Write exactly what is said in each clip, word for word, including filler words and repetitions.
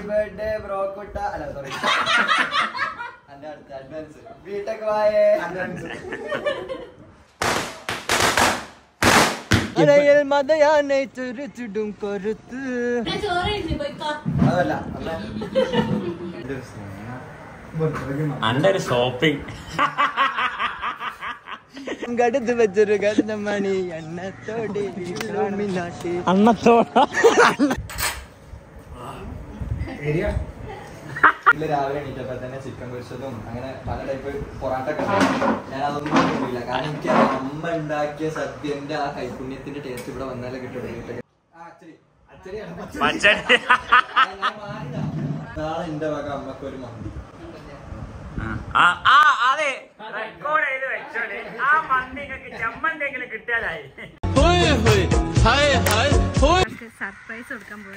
Birthday ബ്രോക്കോട്ട അല്ല sorry അന്റെ അടുത്ത അഡ്വാൻസ് ബിടെക് വായേ അഡ്വാൻസ് അരയിൽ മതയാനെ ചുരുചുടും കൊരുത്ത് അതല്ല അന്റെ ഒരു ഷോപ്പിംഗ് കടുത്ത് വെച്ചൊരു കടുത്ത മണി അണ്ണത്തോടെ അണ്ണത്തോട ഇല്ല രാവിലെ എണീറ്റപ്പോ തന്നെ ചിക്കൻ പൊരിച്ചതും അങ്ങനെ പല ടൈപ്പ് പൊറാട്ട ഒക്കെ ഞാൻ അതൊന്നും നോക്കില്ല കാരണം എനിക്ക് അമ്മ ഉണ്ടാക്കിയ സദ്യന്റെ ആ കൈപുണ്യത്തിന്റെ ടേസ്റ്റ് ഇവിടെ വന്നാലേ കിട്ടും. നാളെ എന്റെ വക അമ്മക്ക് ഒരു മന്തി സർപ്രൈസ് കൊടുക്കാൻ പോയി.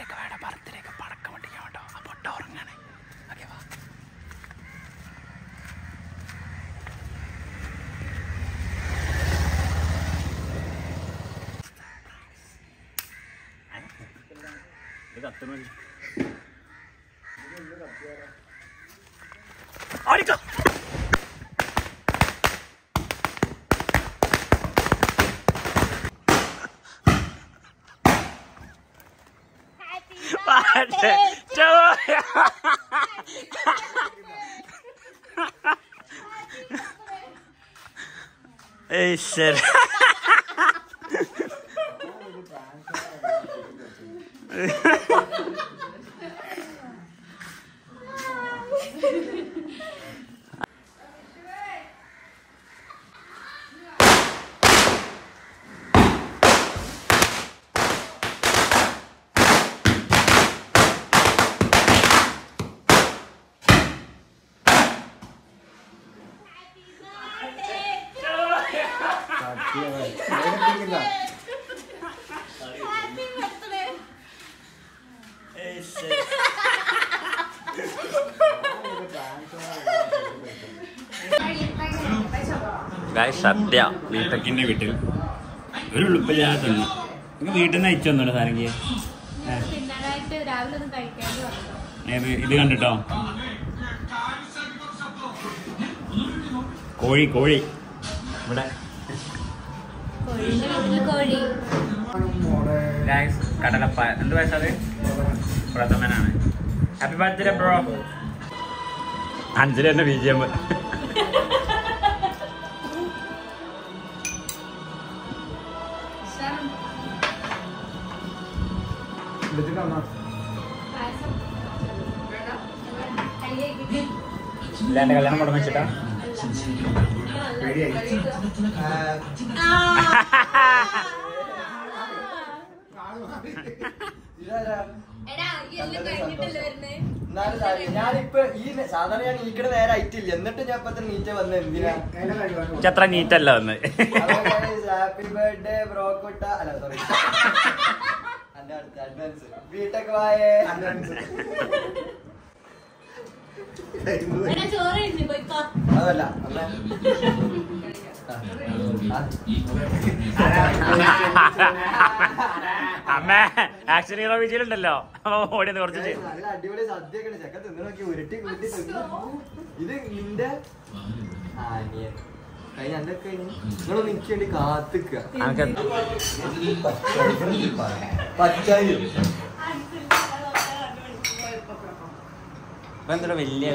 ശരി സദ്യ ബിടെക്കിന്റെ വീട്ടിൽ ഒരു ഉളുപ്പില്ലാത്തുണ്ട്. നിങ്ങൾ വീട്ടിൽ നിന്ന് അയച്ചു തന്നോ സാധനം? ഏത് ഇത് കണ്ടിട്ടോ? കോഴി കോഴി ഇവിടെ കടലപ്പ എന്ത് വയസ്സത്? പ്രഥമനാണ്. Happy birthday bro. അഞ്ചര തന്നെ ബി ജി എം. ഇല്ല എന്റെ കല്യാണം മുടങ്ങി വെച്ചിട്ടാ. ഞാനിപ്പോ ഈ സാധാരണ ഞാൻ നീക്കണ നേരെ ആയിട്ടില്ല, എന്നിട്ട് ഞാൻ ഇപ്പൊ നീറ്റ വന്ന എന്തിനാ അത്ര നീറ്റല്ല വന്ന്. ഹാപ്പി ബർത്ത്ഡേ ബ്രോക്കോട്ട അല്ല സോറി അന്റെ അടുത്ത അഡ്വാൻസ് ബിടെക് വായേ അഡ്വാൻസ് അതല്ല അമ്മ ആക്ച്വലി ഹീറോ വിജയിലുണ്ടല്ലോ ഓടിയത് കുറച്ച് നല്ല അടിപൊളി സദ്യയൊക്കെ ചെക്ക തിന്നു നോക്കി ഉരുട്ടി കൂട്ടി തിന്നു. ഇത് നിന്റെ ആനിയൻ കഴിഞ്ഞ എന്തൊക്കെ കഴിഞ്ഞു നിങ്ങളൊന്ന് എനിക്ക് വേണ്ടി കാത്തിക്ക പച്ചായി എന്താ വലിയ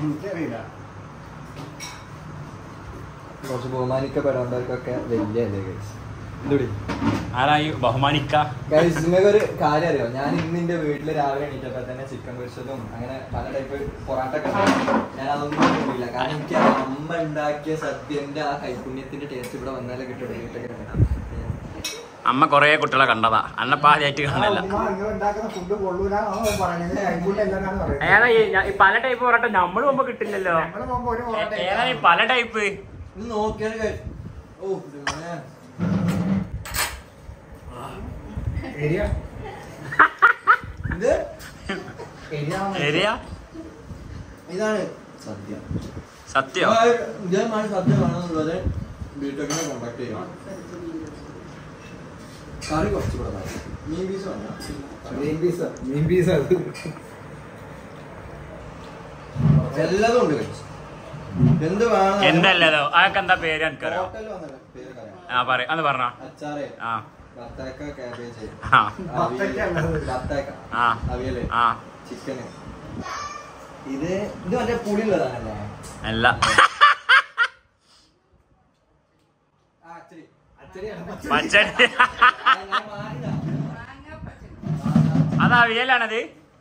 കുറച്ച് ബഹുമാനിക്കപ്പെടേണ്ടവർക്കൊക്കെ വലിയ എന്തുടി ആരായി ബഹുമാനിക്ക. നിങ്ങൾക്ക് ഒരു കാര്യം അറിയോ? ഞാൻ ഇന്ന് എന്റെ വീട്ടില് രാവിലെ എണീറ്റപ്പോ തന്നെ ചിക്കൻ പൊരിച്ചതും അങ്ങനെ പല ടൈപ്പ് പൊറാട്ട ഒക്കെ ഞാൻ അതൊന്നും നോക്കില്ല കാരണം എനിക്ക് അമ്മ ഉണ്ടാക്കിയ സദ്യന്റെ ആ കൈപുണ്യത്തിന്റെ ടേസ്റ്റ് ഇവിടെ വന്നാലേ കിട്ടും. അമ്മ കൊറേ കുട്ടികളെ കണ്ടതാ, അന്നപ്പ ആദ്യമായിട്ട് കാണില്ല. ഏതാ പല ടൈപ്പ് പൊറോട്ട നമ്മള് പോകുമ്പോ കിട്ടില്ലല്ലോ. ഏതാ പല ടൈപ്പ് നോക്കിയാൽ ഓ ഇതാണ് സത്യം സത്യം ഇതേമാതിരി സത്യം വേണമെന്നുള്ളത് ബിടെക്കിനെ കോണ്ടാക്ട് ചെയ്യണം. കറി കുറച്ച് കൂടെ മീൻ പീസ് വേണം. മീൻ പീസ് മീൻ പീസ് അത് എല്ലാതും ഉണ്ട്. എന്ത് വേണം? എന്തല്ലോ അതൊക്കെ എന്താ പേര് എനിക്കറിയാം. ആ പറയാ അന്ന് പറഞ്ഞോ. അച്ചാറ്, ആ ബത്താക്ക, കാബേജ്, ആ ബത്താക്ക, ആ അവിയല്, ആ ചിക്കന്. ഇത് ഇത് മറ്റേ പുളിയുള്ളതാണല്ലേ? അല്ല, പച്ചടി. അത് അവിയലാണത്.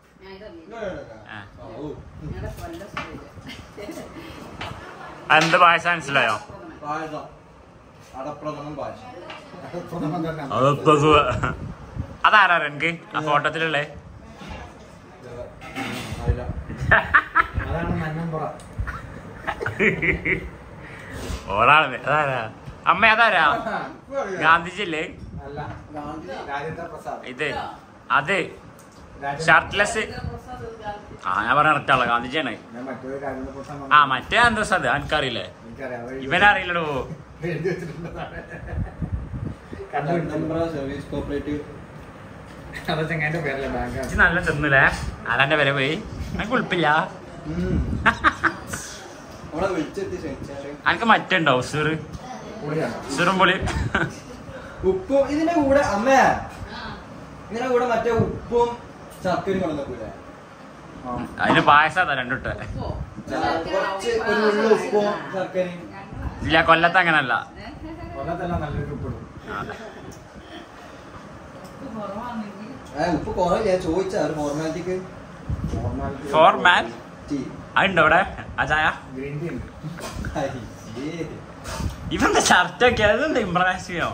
എന്ത് പായസം മനസ്സിലായോ? പായസം, അടപ്രഥമൻ പായസം. അതാരാ എനിക്ക് ആ ഫോട്ടോത്തിലുള്ളേ? ഓളാണ്. അതാരാ അമ്മ? അതാരാ? ഗാന്ധിജില്ലേ ഇത്? അത് ഷർട്ട്ലെസ്. ആ ഞാൻ പറഞ്ഞ കറക്റ്റാണല്ലോ, ഗാന്ധിജിയാണ്. ആ മറ്റേ അന്തസ്സത് എനിക്കറിയില്ലേ? ഇവനറിയില്ലടോ. നല്ല തിന്നില്ലേ? ആരാന്റെ വരെ പോയി? എനിക്ക് ഉൾപ്പില്ല. എനിക്ക് മറ്റുണ്ടോ സിറ് സിറും പൊളി ഉപ്പും ഇതിന്റെ കൂടെ അമ്മേ ഇതിന്റെ കൂടെ മറ്റേ ഉപ്പും ചക്കരും കൊണ്ടുവന്നൂടെ? അതിന് പായസം രണ്ടിട്ട് ഉപ്പും ചക്കരയും ഇല്ല. കൊല്ലത്ത് അങ്ങനല്ല. ഉപ്പ് കുറേ ഞാൻ ചോദിച്ചാ ഫോർമാലിറ്റിക്ക്. ഫോർമാലിറ്റി അതുണ്ടോ ഇവിടെ? ആ ചായ ഇവന്റെ ഷർട്ടൊക്കെ അതെന്താ ഇംപ്രസിയോ?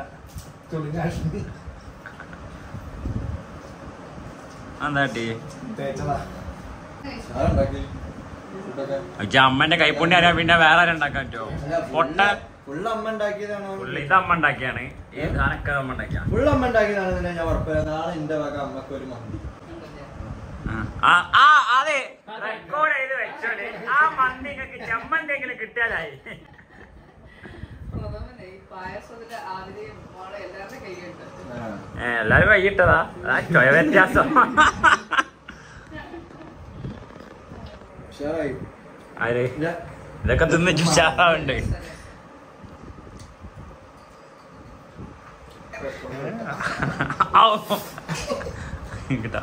എന്താ അമ്മന്റെ കൈപ്പുണ്ണി അറിയാൻ പിന്നെ വേറെ ആരും ഉണ്ടാക്കാൻ പറ്റുമോ? പൊട്ട ഫുള്ള് അമ്മ ഉണ്ടാക്കിയതാണോ? ഫുള്ള് ഇത് അമ്മ ഉണ്ടാക്കിയാണ്. ഈ സാധനമൊക്കെ അമ്മ ഉണ്ടാക്കിയ ഫുള്ള് അമ്മ ഉണ്ടാക്കിയതാണ്. ഞാൻ ഉറപ്പില്ല നാളെ എന്റെ വക അമ്മക്ക് ഒരു മന്തി. അതെ റെക്കോർഡ് ചെയ്ത് വെച്ചോളി. ആ മന്തി നിങ്ങൾക്ക് ചമ്മന്തെങ്കിലും കിട്ടിയാലായി. എല്ലാരും വൈകിട്ടതാ. ചോയ വ്യത്യാസം. ആര് ഇതൊക്കെ തിന്ന് ഉഷാറുണ്ട്. കിട്ടാ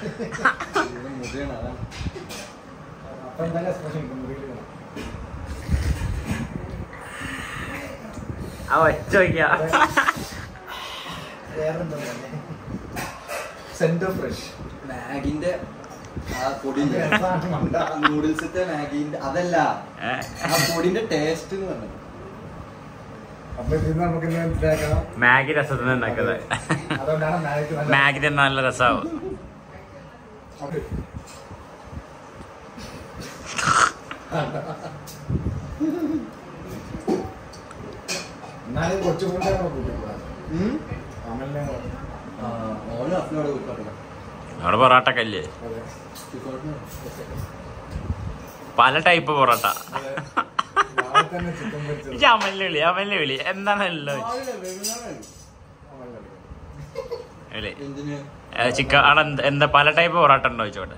ആ ഒച്ച വയ്ക്കാ. സെന്റർ ഫ്രഷ് മാഗിന്റെ ആ പൊടിന്റെ നൂഡിൽസിന്റെ മാഗിന്റെ അതല്ല ആ പൊടിന്റെ ടേസ്റ്റ് എന്ന് പറഞ്ഞത്. മാഗി രസത്തിന് ഉണ്ടാക്കുന്നത്. മാഗി തന്നെ നല്ല രസമാവും. അവിടെ പൊറോട്ടക്കല്ലേ? പല ടൈപ്പ് പൊറോട്ട. അമലിന് വിളി അമലിന് വിളി എന്താണല്ലോ ചിക്കൻ അവിടെ എന്താ പല ടൈപ്പ് പൊറോട്ട ഉണ്ടോ ചോട്ടെ?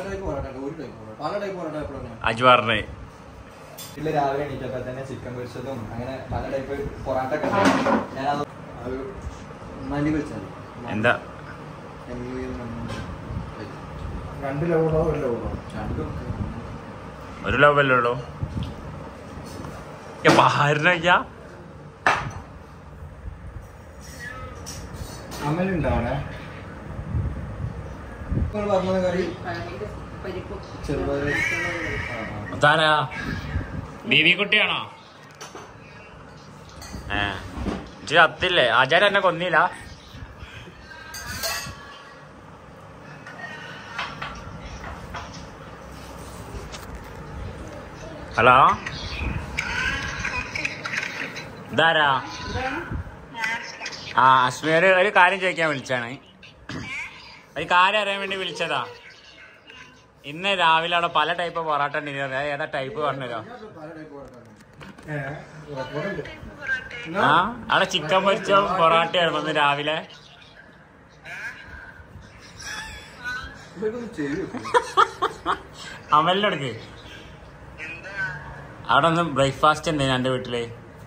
അജ്വാറിന് രാവിലെ എണീറ്റപ്പോ തന്നെ ചിക്കൻ പൊരിച്ചതും അങ്ങനെ പല ടൈപ്പ് പൊറോട്ട ഒക്കെ ഞാൻ മല്ലി വെച്ചാൽ എന്താ രണ്ട് ലോഡോ ഒരു ലോഡോ രണ്ടും ഒരു ലോബല്ലേ ഉള്ളൂ. ഭാരനയ്ക്കാ അമലുണ്ടോ അവിടെ? പറഞ്ഞ കറി താരാ ബീവി കുട്ടിയാണോ? ഏ ഇച്ചിരി അത്തില്ലേ? ആചാരം എന്നെ കൊന്നില്ല. ഹലോ ഇതാരാ? ആ അസ്മിയ ഒരു കാര്യം ചോദിക്കാൻ വിളിച്ചാണ്. ഒരു കാര്യം അറിയാൻ വേണ്ടി വിളിച്ചതാ. ഇന്ന് രാവിലെ അവിടെ പല ടൈപ്പ് പൊറോട്ട ഉണ്ടെങ്കിൽ ഏതാ ടൈപ്പ് പറഞ്ഞല്ലോ? ആ അവിടെ ചിക്കൻ പൊരിച്ചോ പൊറോട്ടയായിരുന്നു ഇന്ന് രാവിലെ. അമലിനെടുക്ക് അവിടെ ഒന്ന് ബ്രേക്ക്ഫാസ്റ്റ് എന്തേ എന്റെ വീട്ടില്?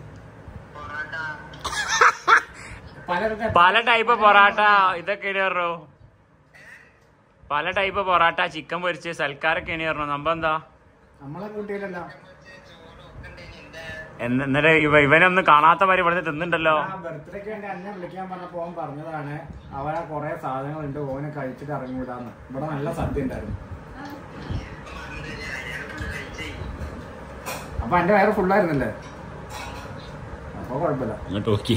പല ടൈപ്പ് പൊറാട്ട ഇതൊക്കെ പറഞ്ഞു. പല ടൈപ്പ് പൊറാട്ട, ചിക്കൻ പൊരിച്ച് സൽക്കാരൊക്കെ ഇനി പറഞ്ഞു. നമ്പ എന്താ എന്നിട്ട് ഇവ ഇവനൊന്നും കാണാത്ത മാതിരി ഇവിടെ തിന്നുണ്ടല്ലോ. ബർത്ത്ഡേക്ക് വേണ്ടി അന്നെ വിളിക്കാൻ പറഞ്ഞപ്പോ ഓൻ പറഞ്ഞതാണ് അവരെ കൊറേ സാധനങ്ങളുണ്ട്, ഓനെ കഴിച്ചിട്ട് ഇറങ്ങൂടാന്ന്. ഇവിടെ നല്ല സദ്യ ഉണ്ടായിരുന്നു. അപ്പൊ എന്റെ വയറ് ഫുള്ളായിരുന്നല്ലേ, അപ്പൊ കുഴപ്പമില്ല. ഇങ്ങോട്ട് നോക്കി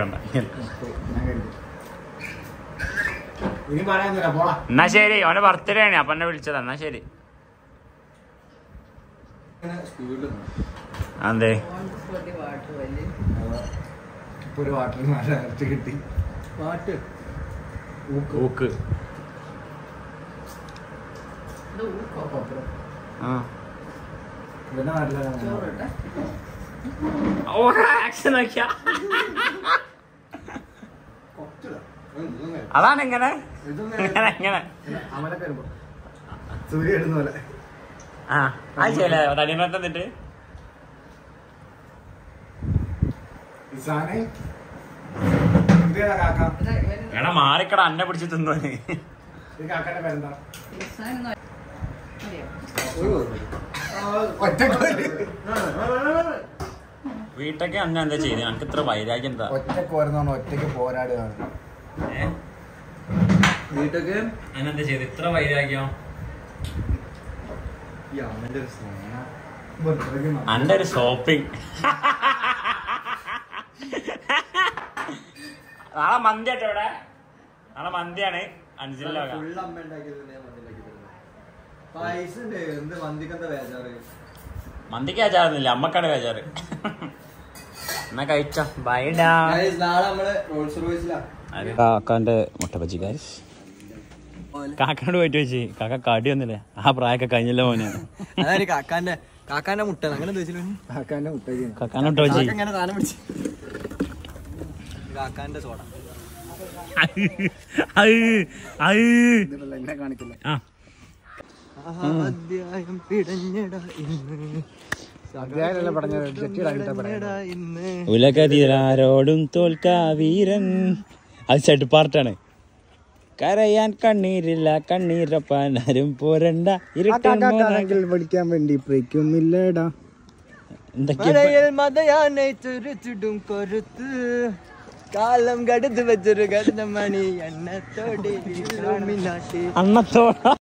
ഇനി പറയാന്നില്ല, പോളാ. എന്നാ ശരി, അവന്റെ ബർത്ത്ഡേ ആണ് അപ്പൊ എന്നെ വിളിച്ചതാ. എന്നാ ശരി. അതെ ഒരു വാട്ടർ ഇറച്ചി കിട്ടി. പാട്ട് ഊക്ക് ആ പിന്നെ നാട്ടിലാണ് ആക്ഷൻ നോക്കിയ അതാണ് എങ്ങനെ എങ്ങനെ അമലൊക്കെ വരുമ്പോ സൂര്യ ഇടുന്ന പോലെ. ആ അത് ചെയ്യല്ലേ തടിമത്ത് എന്നിട്ട് എടാ മാറിക്കട അന്നെ പിടിച്ച് തിന്നോന്. കാക്കാന്റെ പേരെന്താ? വീട്ടൊക്കെ അന്ന എന്താ ചെയ്ത്? എനിക്ക് ഇത്ര വൈരാഗ്യം എന്താ? ഒറ്റക്ക് വരുന്ന ഒറ്റക്ക് പോരാടുകയാണ്. വീട്ടൊക്കെ അന്നെന്താ ചെയ്ത് ഇത്ര വൈരാഗ്യം? അന്റെ ഒരു ഷോപ്പിംഗ്. നാളെ മന്തി ആട്ടോ ഇവിടെ. നാളെ മന്തിയാണ് അഞ്ചിലോ. ഫുള്ള് അമ്മ ഉണ്ടാക്കിയത് പൈസ ഉണ്ട്. എന്ത് മന്തിക്ക് എന്താ വേജാറ്? മന്തിക്ക് വേജാറുന്നില്ല, അമ്മക്കാണ് വേജാറ്. എന്നാ കഴിച്ചോ. ബൈഡാ. നാളെ നമ്മള് റോൾസ് റോയ്സിലാ. കാക്കാന്റെ മുട്ട ബജി ഗൈസ്. കാക്കാനോട് പോയിട്ട് വെച്ച് കാക്ക കടി വന്നില്ലേ? ആ പ്രായമൊക്കെ കഴിഞ്ഞല്ലോ മോനെ. അതായത് കാക്കാന്റെ കാക്കാന്റെ മുട്ട അങ്ങനെ കാക്കാന്റെ മുട്ട കാക്കാന്റെ മുട്ട ബജി ഇങ്ങനെ സാധനം പിടിച്ച് കാക്കാന്റെ സോഡ എന്നെ കാണിക്കില്ല. അധ്യായം പിടഞ്ഞടാ ഇന്ന്, അധ്യായമല്ല പറഞ്ഞത് ഇന്ന് ഉലകതിരാരോടും തോൽക്കാ വീരൻ. അത് സെറ്റ് പാർട്ടാണ്. കരയാൻ കണ്ണീരില്ല, കണ്ണീരപ്പാൻ ആരും പോരണ്ട. ഇരുട്ടാണെങ്കിൽ പഠിക്കാൻ വേണ്ടി ബ്രേക്കുമില്ലടാ. മതയാനെ ചുരുച്ചിടും കൊരുത്ത് കാലം കടുത്ത് വെച്ചൊരു കടുത്ത മണി എണ്ണത്തോടെ അണ്ണത്തോട